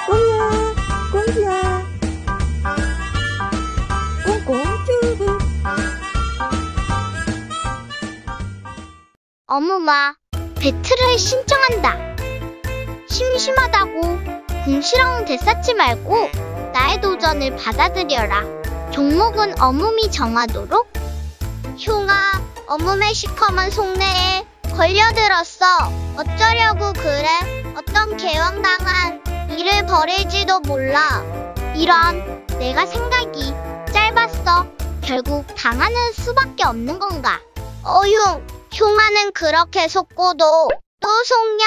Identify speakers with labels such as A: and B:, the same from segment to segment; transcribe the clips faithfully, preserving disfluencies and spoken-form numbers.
A: 꽁이야, 꽁지야. 꽁꽁 튜브.
B: 어머마, 배틀을 신청한다. 심심하다고 궁시렁 대쌓지 말고 나의 도전을 받아들여라. 종목은 어묵이 정하도록. 흉아, 어묵의 시커먼 속내에 걸려들었어. 어쩌려고 그래? 어떤 개왕당한 일을 벌일지도 몰라. 이런, 내가 생각이 짧았어. 결국 당하는 수밖에 없는 건가? 어휴, 흉아는 그렇게 속고도 또 속냐?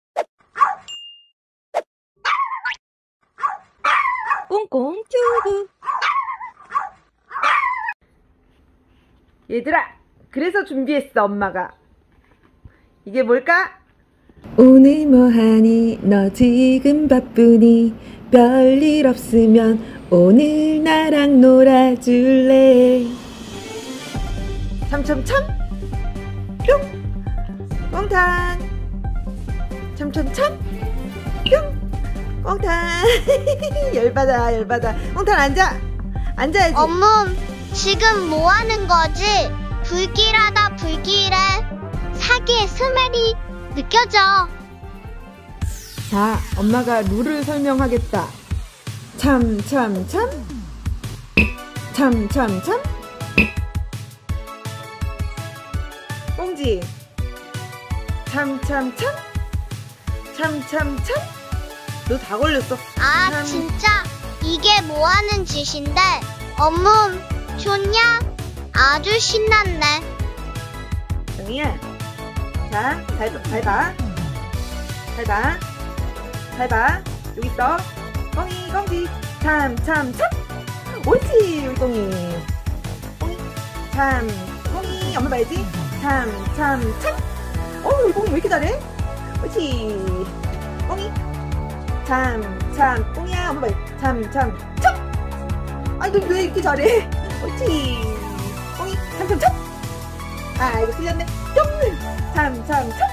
A: 꽁꽁 튜브.
C: 얘들아, 그래서 준비했어, 엄마가. 이게 뭘까?
A: 오늘 뭐하니? 너 지금 바쁘니? 별일 없으면 오늘 나랑 놀아줄래?
C: 참참참 뿅 꽁탄. 참참참 뿅 꽁탄. 열받아 열받아. 꽁탄 앉아. 앉아야지.
B: 어묵, 지금 뭐 하는 거지? 불길하다 불길해. 사기의 스멜이 느껴져.
C: 자, 엄마가 룰을 설명하겠다. 참참참 참참참 꽁지. 참참참 참참참. 너 다 걸렸어.
B: 아,
C: 참.
B: 진짜 이게 뭐 하는 짓인데? 어묵, 좋냐? 아주 신났네.
C: 꽁이야, 자, 잘, 잘 봐. 잘 봐. 잘 봐. 여기 있어. 꽁이, 꽁지. 참, 참, 참. 옳지, 우리 꽁이. 꽁이, 참, 꽁이. 엄마 봐야지. 참, 참, 참. 어, 우리 꽁이 왜 이렇게 잘해? 옳지. 꽁이. 참, 참. 꽁이야, 엄마 봐야지. 참, 참, 참. 아니, 너 왜 이렇게 잘해? 옳지. 꽁이, 참, 참, 참. 아, 이거 틀렸네. 참, 참, 참.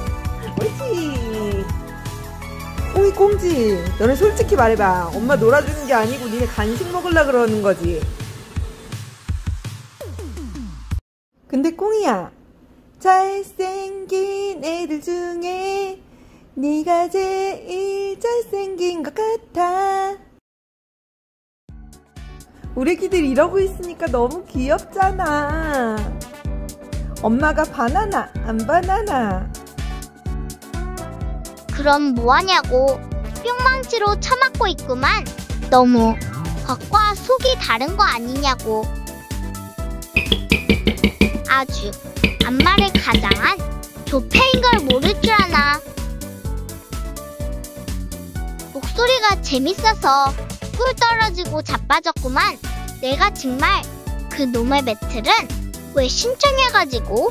C: 옳지. 꽁이 꽁지, 너네 솔직히 말해봐. 엄마 놀아주는 게 아니고 니네 간식 먹으려고 그러는 거지. 근데 꽁이야, 잘생긴 애들 중에 네가 제일 잘생긴 것 같아. 우리 애기들 이러고 있으니까 너무 귀엽잖아. 엄마가 바나나 안 바나나.
B: 그럼 뭐하냐고. 뿅망치로 쳐맞고 있구만. 너무 겉과 속이 다른 거 아니냐고. 아주 앞말을 가장한 조폐인 걸 모를 줄 아나. 목소리가 재밌어서 꿀 떨어지고 자빠졌구만. 내가 정말 그 놈의 배틀은 왜 신청해가지고.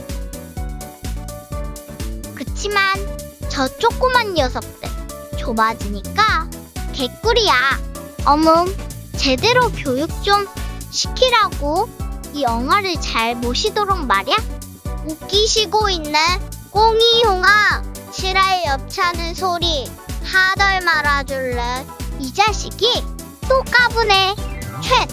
B: 그치만 저 조그만 녀석들 좁아지니까 개꿀이야. 어묵, 제대로 교육 좀 시키라고. 이 엉아를 잘 모시도록 말야. 웃기시고 있네. 꽁이 형아, 지랄 엽차는 소리 하덜 말아줄래. 이 자식이 또 까부네. 쉿.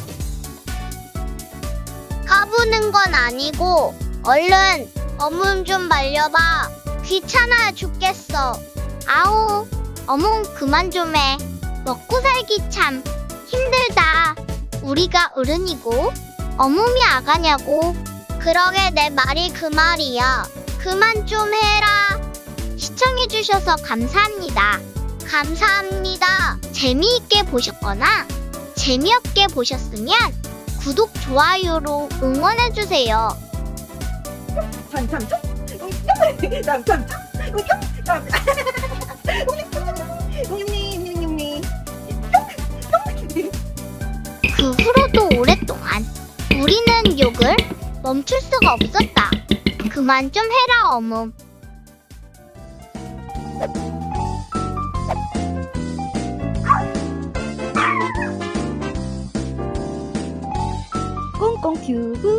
B: 까부는 건 아니고 얼른 어묵 좀 말려봐. 귀찮아 죽겠어. 아우, 어묵 그만 좀 해. 먹고 살기 참 힘들다. 우리가 어른이고 어묵이 아가냐고. 그러게 내 말이 그 말이야. 그만 좀 해라. 시청해주셔서 감사합니다. 감사합니다. 재미있게 보셨거나 재미없게 보셨으면 구독, 좋아요로 응원해주세요.
C: 참참참 참참참
B: 그 후로도 오랫동안 우리는 욕을 멈출 수가 없었다. 그만 좀 해라 어묵.
A: 꽁꽁 튜브.